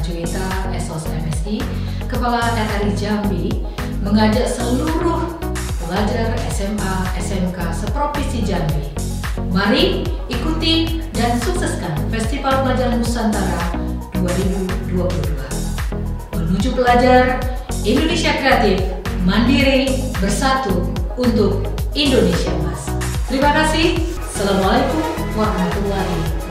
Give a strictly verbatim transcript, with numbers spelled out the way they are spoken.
Juwita, S O S M S I, Kepala R R I Jambi, mengajak seluruh pelajar S M A S M K seprovinsi Jambi. Mari ikuti dan sukseskan Festival Pelajar Nusantara dua ribu dua puluh dua. Menuju pelajar Indonesia kreatif, mandiri, bersatu untuk Indonesia Emas. Terima kasih. Assalamualaikum warahmatullahi wabarakatuh.